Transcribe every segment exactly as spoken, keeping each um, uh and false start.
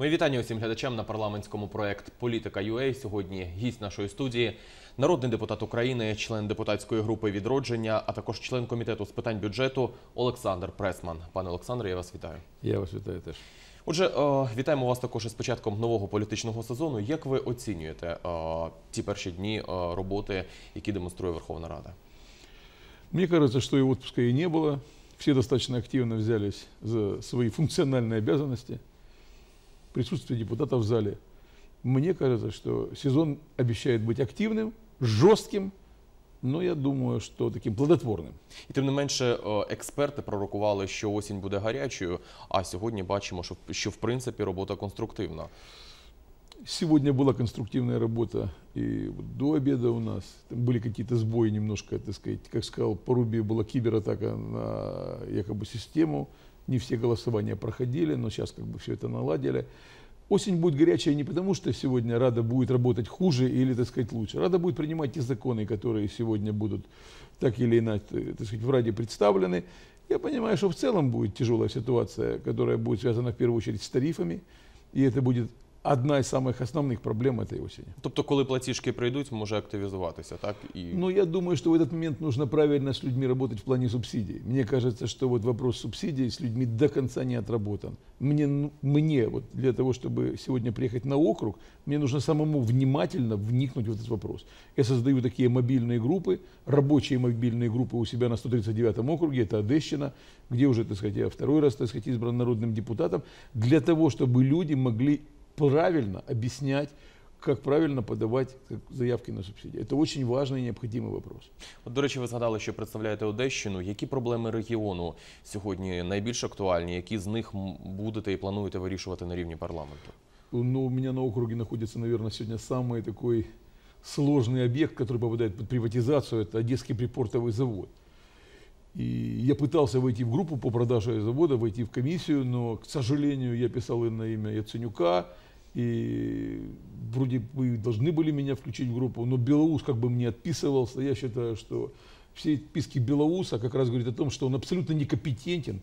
Мої вітання усім глядачам на парламентському проект «Політика.ua». Сьогодні гість нашої студії – народний депутат України, член депутатської групи «Відродження», а також член комітету з питань бюджету Олександр Пресман. Пане Олександре, я вас вітаю. Я вас вітаю теж. Отже, вітаємо вас також із початком нового політичного сезону. Як ви оцінюєте ті перші дні роботи, які демонструє Верховна Рада? Мне кажется, что и отпуска и не было. Все достаточно активно взялись за свои функциональные обязанности. Присутствие депутатов в зале. Мне кажется, что сезон обещает быть активным, жестким, но я думаю, что таким плодотворным. І тим не менше, експерти пророкували, що осінь буде гарячою, а сьогодні бачимо, що, що в принципі робота конструктивна. Сегодня была конструктивная работа и до обеда у нас. Там были какие-то сбои немножко, так сказать, как сказал Поруби, была кибератака на якобы систему. Не все голосования проходили, но сейчас как бы все это наладили. Осень будет горячая не потому, что сегодня Рада будет работать хуже или, так сказать, лучше. Рада будет принимать те законы, которые сегодня будут так или иначе, так сказать, в Раде представлены. Я понимаю, что в целом будет тяжелая ситуация, которая будет связана в первую очередь с тарифами. И это будет одна из самых основных проблем этой осени. Тобто, коли платіжки прийдуть, може активізуватися, так? И... Ну, я думаю, что в этот момент нужно правильно с людьми работать в плане субсидий. Мне кажется, что вот вопрос субсидий с людьми до конца не отработан. Мне, мне вот для того, чтобы сегодня приехать на округ, мне нужно самому внимательно вникнуть в этот вопрос. Я создаю такие мобильные группы, рабочие мобильные группы у себя на сто тридцать девятом округе, это Одещина, где уже, так сказать, я второй раз, так сказать, избран народным депутатом, для того, чтобы люди могли правильно объяснять, как правильно подавать заявки на субсидии. Это очень важный и необходимый вопрос. От, до речі, ви згадали, що представляєте Одещину. Які проблеми регіону сьогодні найбільш актуальні? Які з них будете і плануєте вирішувати на рівні парламенту? Ну, у меня на округе находится, наверное, сегодня самый такой сложный объект, который попадает под приватизацию. Это Одесский припортовый завод. И я пытался войти в группу по продаже завода, войти в комиссию, но, к сожалению, я писал и на имя Яценюка, и вроде бы должны были меня включить в группу, но Белоус как бы мне отписывался. Я считаю, что все отписки Белоуса как раз говорят о том, что он абсолютно некомпетентен,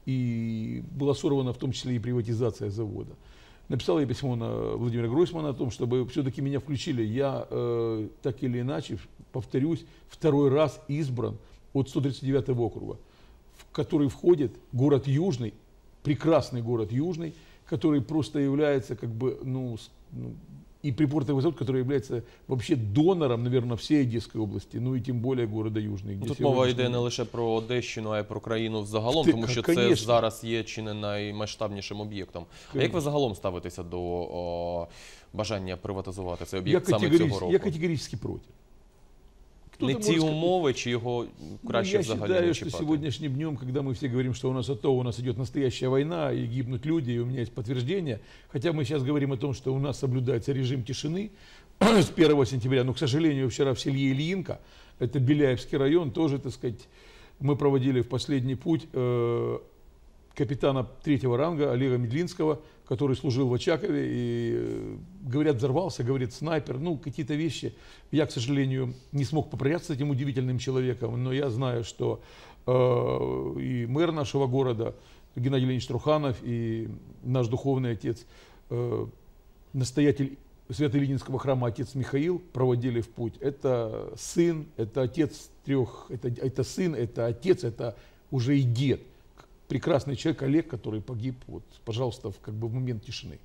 и была сорвана в том числе и приватизация завода. Написал я письмо на Владимира Гройсмана о том, чтобы все-таки меня включили. Я э, так или иначе, повторюсь, второй раз избран от сто тридцать девятого округа, в который входит город Южный, прекрасный город Южный, который просто является как бы, ну, ну и припортовый завод, который является вообще донором, наверное, всей Одесской области, ну и тем более города Южный. Тут мова йде не лише про Одещину, а й про країну взагалом, Ти, тому що конечно. це зараз є чи не наймасштабнішим об'єктом. А як ви загалом ставитеся до о, бажання приватизувати цей об'єкт саме цього року? Я категорически против. Не ті умови, чи його краще ну, взагалі я не считаю, чіпати? что сегодняшним днем, когда мы все говорим, что у нас АТО, у нас идет настоящая война, и гибнут люди, и у меня есть подтверждение, хотя мы сейчас говорим о том, что у нас соблюдается режим тишины с первого сентября, но, к сожалению, вчера в селе Ильинка, это Беляевский район, тоже, так сказать, мы проводили в последний путь э, капитана третьего ранга Олега Медлинского, который служил в Очакове, и, э, говорят, взорвался, говорит, снайпер, ну, какие-то вещи. Я, к сожалению, не смог попрощаться с этим удивительным человеком, но я знаю, что э, и мэр нашего города, Геннадий Леонидович Труханов, и наш духовный отец, э, настоятель Свято-Ильинского храма отец Михаил проводили в путь. Это сын, это отец трех, это, это сын, это отец, это уже и дед. Прекрасный человек, Олег, который погиб, вот, пожалуйста, в, как бы, в момент тишины.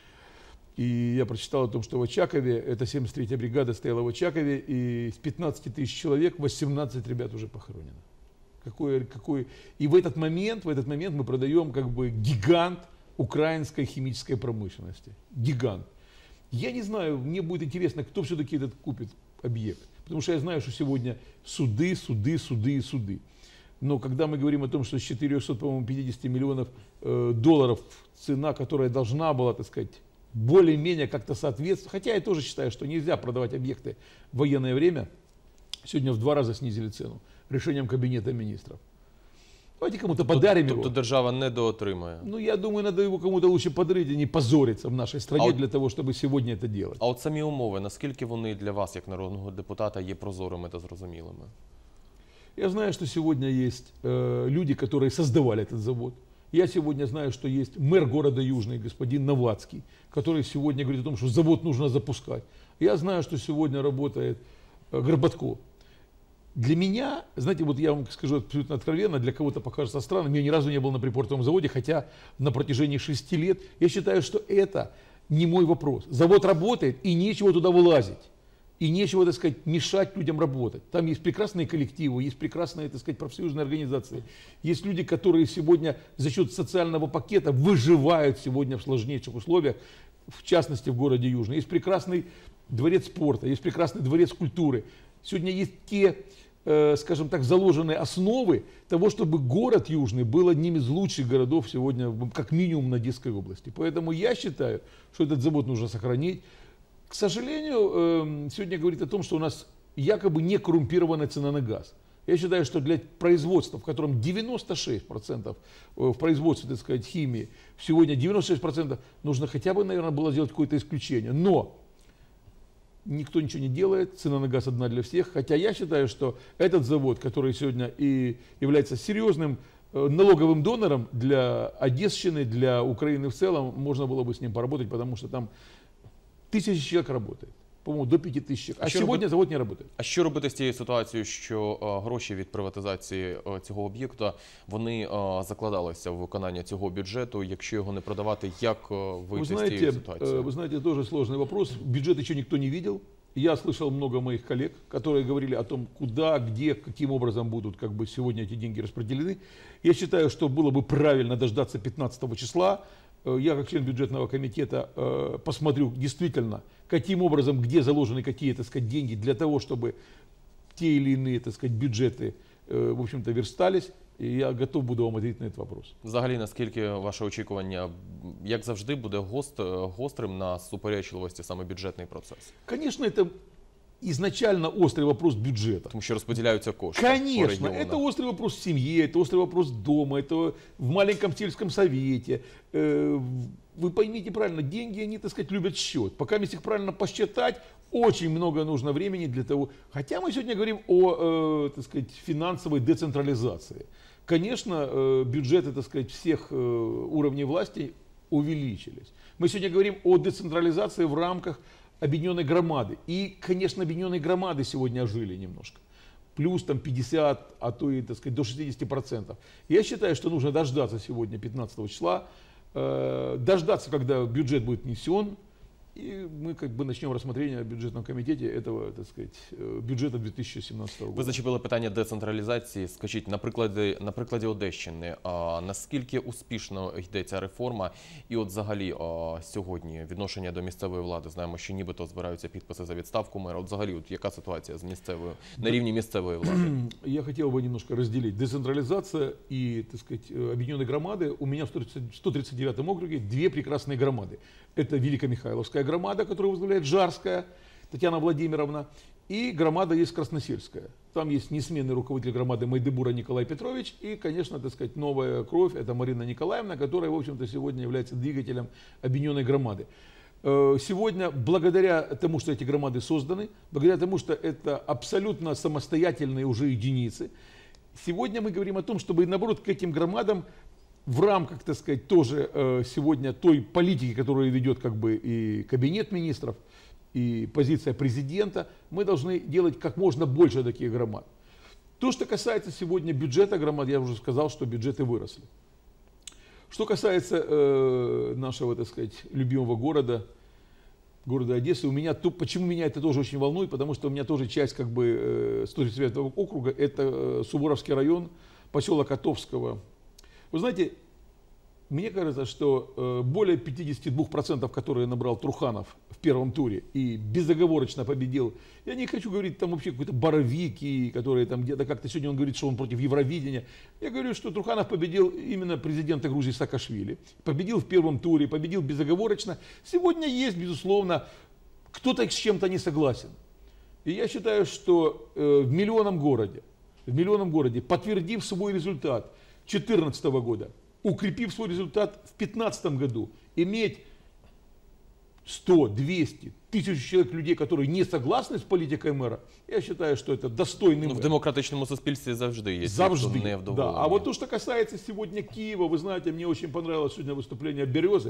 И я прочитал о том, что в Очакове, это семьдесят третья бригада стояла в Очакове, и с пятнадцати тысяч человек восемнадцать ребят уже похоронено. Какой, какой... И в этот момент, в этот момент мы продаем как бы гигант украинской химической промышленности. Гигант. Я не знаю, мне будет интересно, кто все-таки этот купит объект. Потому что я знаю, что сегодня суды, суды, суды и суды. Но когда мы говорим о том, что с четырёхсот, по-моему, пятидесяти миллионов э, долларов цена, которая должна была, так сказать, более-менее как-то соответствовать, хотя я тоже считаю, что нельзя продавать объекты в военное время, сегодня в два раза снизили цену решением Кабинета министров. Давайте кому-то подарим его. Тобто держава не доотримає? Ну, я думаю, надо его кому-то лучше подарить, а не позориться в нашей стране, а для того, чтобы сегодня это делать. А от самі умови, наскільки вони для вас, як народного депутата, є прозорими та зрозумілими? Я знаю, что сегодня есть э, люди, которые создавали этот завод. Я сегодня знаю, что есть мэр города Южный, господин Новацкий, который сегодня говорит о том, что завод нужно запускать. Я знаю, что сегодня работает э, Горбатко. Для меня, знаете, вот я вам скажу абсолютно откровенно, для кого-то покажется странным, я ни разу не был на припортовом заводе, хотя на протяжении шести лет я считаю, что это не мой вопрос. Завод работает, и нечего туда вылазить. И нечего, так сказать, мешать людям работать. Там есть прекрасные коллективы, есть прекрасные, так сказать, профсоюзные организации. Есть люди, которые сегодня за счет социального пакета выживают сегодня в сложнейших условиях, в частности в городе Южный. Есть прекрасный дворец спорта, есть прекрасный дворец культуры. Сегодня есть те, э, скажем так, заложенные основы того, чтобы город Южный был одним из лучших городов сегодня, как минимум, на Одесской области. Поэтому я считаю, что этот завод нужно сохранить. К сожалению, сегодня говорит о том, что у нас якобы не коррумпированная цена на газ. Я считаю, что для производства, в котором девяносто шесть процентов в производстве, так сказать, химии, сегодня девяносто шесть процентов, нужно хотя бы, наверное, было сделать какое-то исключение. Но никто ничего не делает, цена на газ одна для всех. Хотя я считаю, что этот завод, который сегодня и является серьезным налоговым донором для Одесщины, для Украины в целом, можно было бы с ним поработать, потому что там тисячі человек работает, по-моему, до пяти тысяч. А, а сьогодні робити? Завод не работает. А що робити з тією ситуацією, що е, гроші від приватизації е, цього об'єкту, вони е, закладалися в виконання цього бюджету, якщо його не продавати, як е, вийти вы з знаете, цієї ситуації? Вы знаете, тоже сложный вопрос. Бюджет еще никто не видел. Я слышал много моих коллег, которые говорили о том, куда, где, каким образом будут как бы сегодня эти деньги распределены. Я считаю, что было бы правильно дождаться пятнадцатого числа. Я, как член бюджетного комитета, посмотрю действительно, каким образом, где заложены какие, так сказать, деньги для того, чтобы те или иные, так сказать, бюджеты, в общем-то, верстались. І я готов буду вам відповідати на цей вопрос. Взагалі, наскільки ваше очікування, як завжди, буде гост, гострим на суперечливості саме бюджетний процес? Конечно, это изначально острый вопрос бюджета. Тому що розподіляються кошти. Конечно, это острый вопрос в семье, это острый вопрос дома, это в маленьком сельском совете. Вы поймите правильно, деньги, они, так сказать, любят счет. Пока если их правильно посчитать, очень много нужно времени для того. Хотя мы сегодня говорим о, так сказать, финансовой децентрализации. Конечно, бюджеты, так сказать, всех уровней власти увеличились. Мы сегодня говорим о децентрализации в рамках объединенной громады. И, конечно, объединенные громады сегодня ожили немножко. Плюс там пятьдесят, а то и, так сказать, до шестидесяти процентов. Я считаю, что нужно дождаться сегодня пятнадцатого числа, э, дождаться, когда бюджет будет внесен, и мы как бы начнем рассмотрение в бюджетном комитете этого, так сказать, бюджета дві тисячі сімнадцятого року. Ви зачепили питання децентралізації. Скажіть, на прикладі, на прикладі Одещини, а, наскільки успішно йде ця реформа? І от взагалі а, сьогодні відношення до місцевої влади, знаємо, що нібито збираються підписи за відставку мера. От взагалі, от яка ситуація з місцевою, на рівні місцевої влади? Я хотел бы немножко разделить. Децентрализация и, так сказать, объединенные громады. У меня в сто тридцать девятом округе две прекрасные громады. Это Великомихайловская громада, которую возглавляет Жарская Татьяна Владимировна, и громада есть Красносельская. Там есть несменный руководитель громады Майдебура Николай Петрович и, конечно, так сказать, новая кровь, это Марина Николаевна, которая, в общем-то, сегодня является двигателем объединенной громады. Сегодня, благодаря тому, что эти громады созданы, благодаря тому, что это абсолютно самостоятельные уже единицы, сегодня мы говорим о том, чтобы, наоборот, к этим громадам в рамках, так сказать, тоже э, сегодня той политики, которую ведет как бы и кабинет министров, и позиция президента, мы должны делать как можно больше таких громад. То, что касается сегодня бюджета громад, я уже сказал, что бюджеты выросли. Что касается э, нашего, так сказать, любимого города, города Одессы, у меня, то, почему меня это тоже очень волнует, потому что у меня тоже часть как бы э, сто тридцать девятого округа, это э, Суворовский район, поселок Котовского. Вы знаете, мне кажется, что э, более пятидесяти двух процентов, которые набрал Труханов в первом туре и безоговорочно победил, я не хочу говорить там вообще какой-то Боровики, которые там где-то как-то сегодня он говорит, что он против Евровидения. Я говорю, что Труханов победил именно президента Грузии Саакашвили, победил в первом туре, победил безоговорочно. Сегодня есть, безусловно, кто-то с чем-то не согласен. И я считаю, что э, в миллионном городе, в миллионном городе, подтвердив свой результат две тысячи четырнадцатого года, укрепив свой результат в две тысячи пятнадцатом году, иметь сто, двести, тысячу человек людей, которые не согласны с политикой мэра, я считаю, что это достойный Ну, в мэр. демократичному суспільстві завжди є ті, хто Завжди. не Да. вдоволені. А вот то, что касается сегодня Киева, вы знаете, мне очень понравилось сегодня выступление Березы,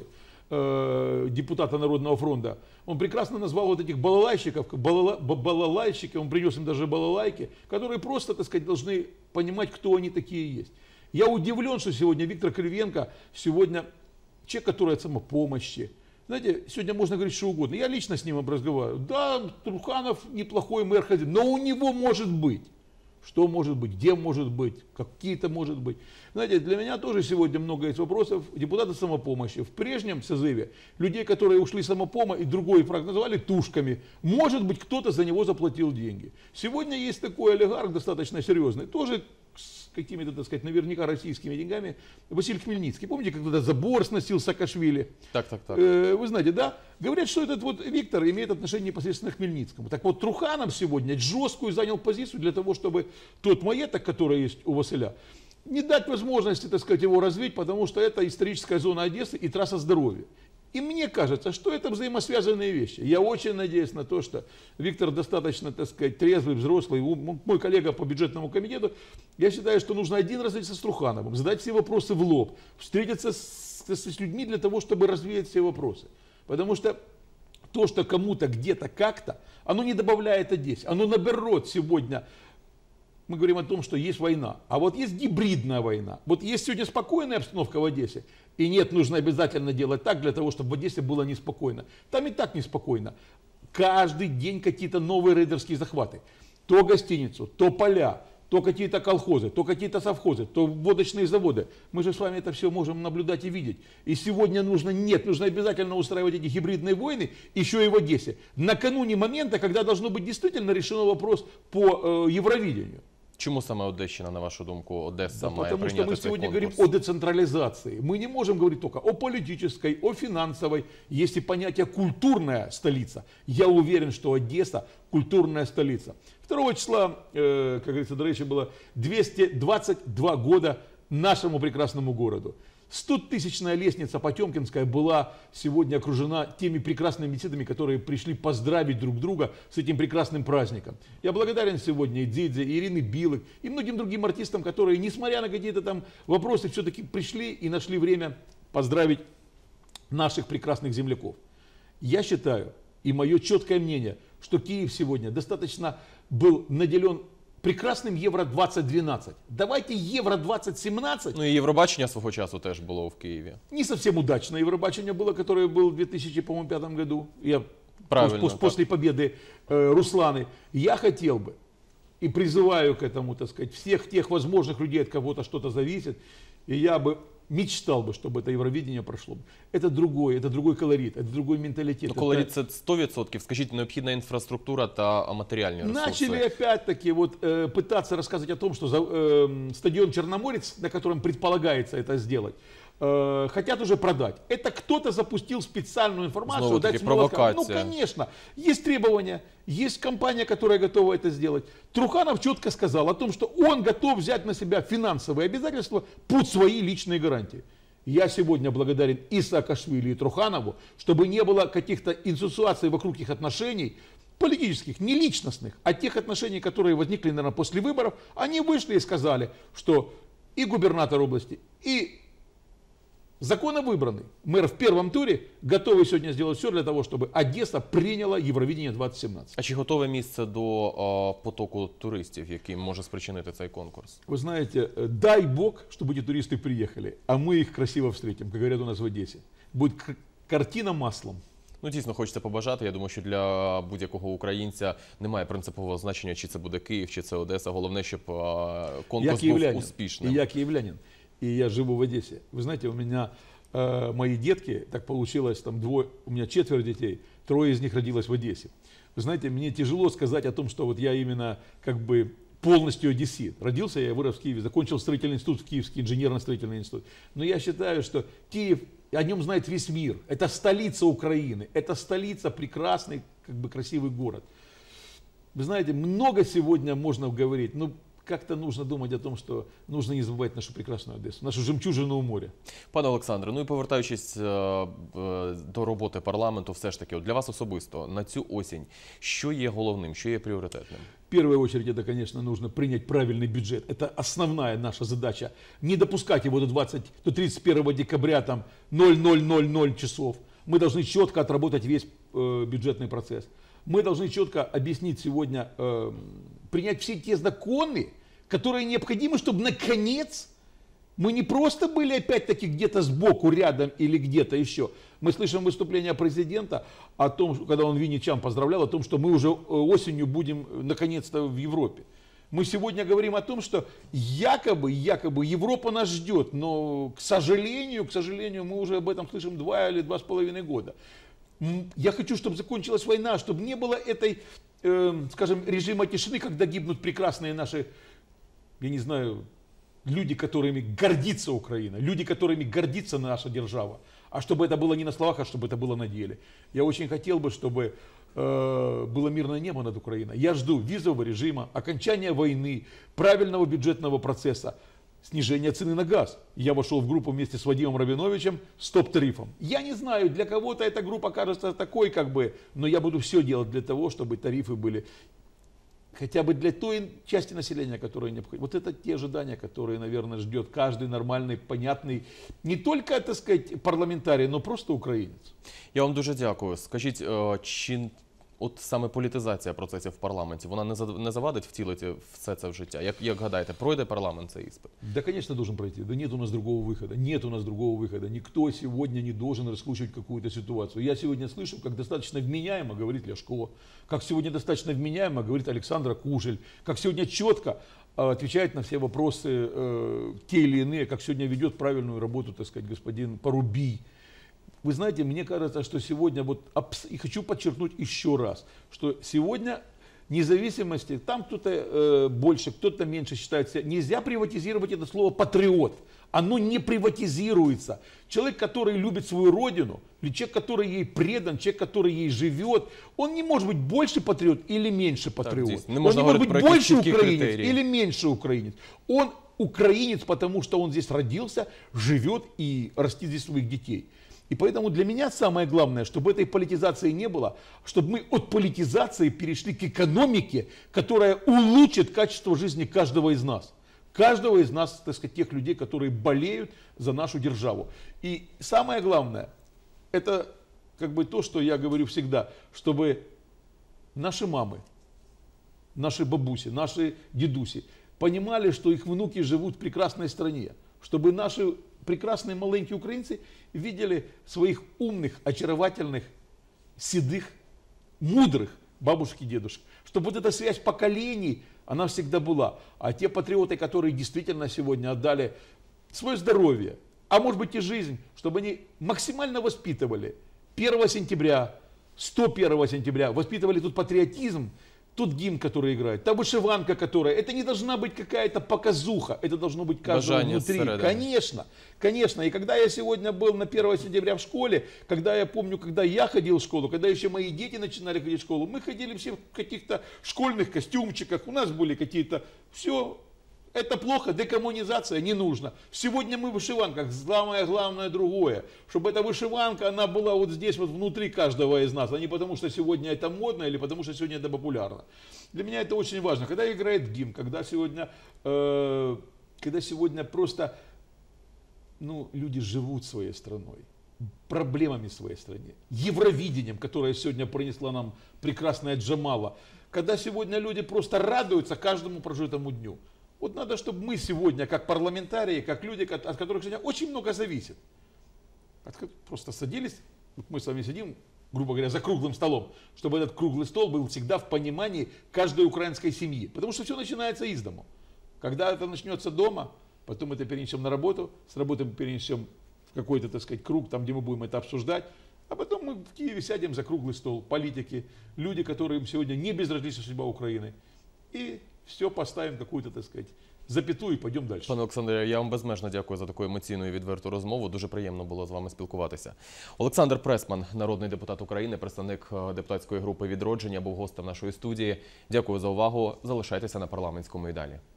э, депутата Народного фронта. Он прекрасно назвал вот этих балалайщиков, балала, балалайщики, он принес им даже балалайки, которые просто, так сказать, должны понимать, кто они такие есть. Я удивлен, что сегодня Виктор Кривенко, сегодня человек, который от самопомощи. Знаете, сегодня можно говорить что угодно. Я лично с ним разговариваю. Да, Труханов неплохой мэр, хозяин, но у него может быть. Что может быть, где может быть, какие-то может быть. Знаете, для меня тоже сегодня много есть вопросов. Депутаты самопомощи. В прежнем созыве людей, которые ушли самопомо и другой фраг называли тушками. Может быть, кто-то за него заплатил деньги. Сегодня есть такой олигарх достаточно серьезный, тоже с какими-то, так сказать, наверняка российскими деньгами, Василий Хмельницкий. Помните, как тогда забор сносил Саакашвили? Так, так, так. Э, вы знаете, да? Говорят, что этот вот Виктор имеет отношение непосредственно к Хмельницкому. Так вот, Труханов сегодня жесткую занял позицию для того, чтобы тот маеток, который есть у Василя, не дать возможности, так сказать, его развить, потому что это историческая зона Одессы и трасса здоровья. И мне кажется, что это взаимосвязанные вещи. Я очень надеюсь на то, что Виктор достаточно, так сказать, трезвый, взрослый, мой коллега по бюджетному комитету. Я считаю, что нужно один раз встретиться с Трухановым, задать все вопросы в лоб, встретиться с, с людьми для того, чтобы развеять все вопросы. Потому что то, что кому-то где-то как-то, оно не добавляет Одессе. Оно наоборот сегодня, мы говорим о том, что есть война. А вот есть гибридная война. Вот есть сегодня спокойная обстановка в Одессе. И нет, нужно обязательно делать так, для того, чтобы в Одессе было неспокойно. Там и так неспокойно. Каждый день какие-то новые рейдерские захваты. То гостиницу, то поля, то какие-то колхозы, то какие-то совхозы, то водочные заводы. Мы же с вами это все можем наблюдать и видеть. И сегодня нужно, нет, нужно обязательно устраивать эти гибридные войны, еще и в Одессе. Накануне момента, когда должно быть действительно решен вопрос по э, Евровидению. Чому саме Одещина, на вашу думку, Одесса Да, має потому что прийняти мы цей сегодня конкурс? говорим о децентрализации. Мы не можем говорить только о политической, о финансовой. Есть и понятие культурная столица. Я уверен, что Одесса культурная столица. второго числа, э, как говорится, до речи, было двести двадцать два года нашему прекрасному городу. стотысячная лестница Потемкинская была сегодня окружена теми прекрасными беседами, которые пришли поздравить друг друга с этим прекрасным праздником. Я благодарен сегодня и Дзидзе, и Ирине Билык, и многим другим артистам, которые, несмотря на какие-то там вопросы, все-таки пришли и нашли время поздравить наших прекрасных земляков. Я считаю, и мое четкое мнение, что Киев сегодня достаточно был наделен прекрасним Євро двадцять дванадцять. Давайте Євро двадцять сімнадцять. Ну і Євробачення свого часу теж було в Києві. Не совсем удачное Евробачение было, которое было в две тысячи пятом году. Я Правильно, пос- так. после победы э, Русланы. Я хотел бы и призываю к этому, так сказать, всех тех возможных людей, от кого-то что-то зависит. И я бы мечтал бы, чтобы это Евровидение прошло. Это другой, это другой колорит, это другой менталитет. Ну, Это- колорит це сто відсотків. Скажіть, необхідна інфраструктура та матеріальні ресурси. Начали опять-таки вот, э, пытаться рассказывать о том, что за, э, стадион Черноморец, на котором предполагается это сделать, э, хотят уже продать. Это кто-то запустил специальную информацию. Снова-таки дать с молотка. провокация. Ну, конечно. Есть требования, есть компания, которая готова это сделать. Труханов четко сказал о том, что он готов взять на себя финансовые обязательства под свои личные гарантии. Я сегодня благодарен и Саакашвили, и Труханову, чтобы не было каких-то инсинуаций вокруг их отношений, политических, не личностных, а тех отношений, которые возникли, наверное, после выборов. Они вышли и сказали, что и губернатор области, и законно выбранный мэр в первом туре готовы сегодня сделать все для того, чтобы Одесса приняла Евровидение двадцать семнадцать. А чи готове місце до о, потоку туристів, який може спричинити цей конкурс? Вы знаете, э, дай бог, чтобы эти туристы приехали, а мы их красиво встретим, как говорят у нас в Одессе. Будет к- картина маслом. Ну, дійсно, хочеться побажати. Я думаю, що для будь-якого українця немає принципового значення, чи це буде Київ, чи це Одеса. Головне, щоб о, Я конкурс був киевлянин, и успішним. я киевлянин, и я живу в Одессе. Вы знаете, у меня э, мои детки, так получилось, там двое, у меня четверо детей, трое из них родилось в Одессе. Вы знаете, мне тяжело сказать о том, что вот я именно как бы полностью одессит. Родился я, вырос в Киеве, закончил строительный институт в Киевский, инженерно-строительный институт. Но я считаю, что Киев, о нем знает весь мир. Это столица Украины, это столица, прекрасный, как бы красивый город. Вы знаете, много сегодня можно говорить, но как-то нужно думать о том, что нужно не забывать нашу прекрасную Одессу, нашу жемчужину у моря. Пане Олександре, ну і повертаючись е, е, до роботи парламенту, все ж таки, от для вас особисто на цю осінь, що є головним, що є пріоритетним? В первую очередь, это, конечно, нужно принять правильный бюджет. Это основная наша задача. Не допускать его до, двадцать, до тридцать первого декабря, там, ноль ноль ноль ноль часов. Мы должны четко отработать весь э, бюджетный процесс. Мы должны четко объяснить сегодня, э, принять все те законы, которые необходимы, чтобы, наконец, мы не просто были опять-таки где-то сбоку, рядом или где-то еще. Мы слышим выступление президента о том, когда он Винничан поздравлял, о том, что мы уже осенью будем наконец-то в Европе. Мы сегодня говорим о том, что якобы, якобы Европа нас ждет, но, к сожалению, к сожалению, мы уже об этом слышим два или два с половиной года. Я хочу, чтобы закончилась война, чтобы не было этой, э, скажем, режима тишины, когда гибнут прекрасные наши, я не знаю, люди, которыми гордится Украина, люди, которыми гордится наша держава. А чтобы это было не на словах, а чтобы это было на деле. Я очень хотел бы, чтобы э, было мирное небо над Украиной. Я жду визового режима, окончания войны, правильного бюджетного процесса, снижения цены на газ. Я вошел в группу вместе с Вадимом Рабиновичем с топ-тарифом. Я не знаю, для кого-то эта группа кажется такой, как бы, но я буду все делать для того, чтобы тарифы были хотя бы для той части населения, которая необходима. Вот это те ожидания, которые, наверное, ждет каждый нормальный, понятный, не только, так сказать, парламентарий, но просто українець. Я вам дуже дякую. Скажіть, е, чи от саме політизація процесів в парламенті, вона не за- не завадить втілити все це в життя? Як, як гадаєте, пройде парламент цей іспит? Да, конечно, должен пройти. Да нет у нас другого выхода. Нет у нас другого выхода. Никто сегодня не должен раскручивать какую-то ситуацию. Я сегодня слышу, как достаточно вменяемо говорит Ляшко, как сегодня достаточно вменяемо говорит Александра Кужель, как сегодня четко э, отвечает на все вопросы э, те или иные, как сегодня ведет правильную работу, так сказать, господин Порубий. Вы знаете, мне кажется, что сегодня, вот, и хочу подчеркнуть еще раз, что сегодня независимости, там кто-то э, больше, кто-то меньше считает себя, нельзя приватизировать это слово «патриот». Оно не приватизируется. Человек, который любит свою родину, или человек, который ей предан, человек, который ей живет, он не может быть больше патриот или меньше патриот. здесь не Он можно не может говорить быть про больше какие украинец критерии. или меньше украинец. Он украинец, потому что он здесь родился, живет и растит здесь своих детей. И поэтому для меня самое главное, чтобы этой политизации не было, чтобы мы от политизации перешли к экономике, которая улучшит качество жизни каждого из нас. Каждого из нас, так сказать, тех людей, которые болеют за нашу державу. И самое главное, это как бы то, что я говорю всегда, чтобы наши мамы, наши бабуси, наши дедуси понимали, что их внуки живут в прекрасной стране, чтобы наши прекрасные маленькие украинцы видели своих умных, очаровательных, седых, мудрых бабушек и дедушек. Чтобы вот эта связь поколений, она всегда была. А те патриоты, которые действительно сегодня отдали свое здоровье, а может быть и жизнь, чтобы они максимально воспитывали первого сентября, сто первого сентября, воспитывали тут патриотизм, тот гимн, который играет, та вышиванка, которая, это не должна быть какая-то показуха, это должно быть каждого Бажание внутри. всередине. Конечно, конечно. И когда я сегодня был на первого сентября в школе, когда я помню, когда я ходил в школу, когда еще мои дети начинали ходить в школу, мы ходили все в каких-то школьных костюмчиках, у нас были какие-то, все, это плохо, декоммунизация не нужно. Сегодня мы в вышиванках, самое главное другое, чтобы эта вышиванка, она была вот здесь, вот внутри каждого из нас, а не потому, что сегодня это модно или потому, что сегодня это популярно. Для меня это очень важно. Когда играет гимн, когда сегодня, э, когда сегодня просто, ну, люди живут своей страной, проблемами своей страны, Евровидением, которое сегодня принесла нам прекрасная Джамала, когда сегодня люди просто радуются каждому прожитому дню. Вот надо, чтобы мы сегодня, как парламентарии, как люди, от которых сегодня очень много зависит, просто садились, вот мы с вами сидим, грубо говоря, за круглым столом, чтобы этот круглый стол был всегда в понимании каждой украинской семьи. Потому что все начинается из дому. Когда это начнется дома, потом это перенесем на работу, с работы мы перенесем в какой-то, так сказать, круг, там, где мы будем это обсуждать, а потом мы в Киеве сядем за круглый стол, политики, люди, которым сегодня не безразлична судьба Украины, и все поставим какую-то, так сказать, запятую і пойдемо далі. Пане Олександре, я вам безмежно дякую за таку емоційну і відверту розмову. Дуже приємно було з вами спілкуватися. Олександр Пресман, народний депутат України, представник депутатської групи «Відродження», був гостем нашої студії. Дякую за увагу. Залишайтеся на парламентському і далі.